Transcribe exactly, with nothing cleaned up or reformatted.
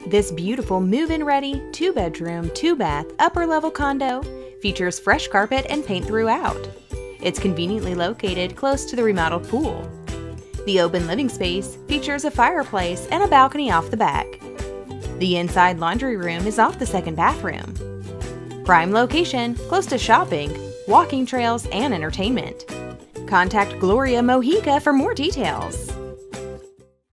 This beautiful move-in ready, two-bedroom, two-bath, upper-level condo features fresh carpet and paint throughout. It's conveniently located close to the remodeled pool. The open living space features a fireplace and a balcony off the back. The inside laundry room is off the second bathroom. Prime location, close to shopping, walking trails, and entertainment. Contact Gloria Mojica for more details.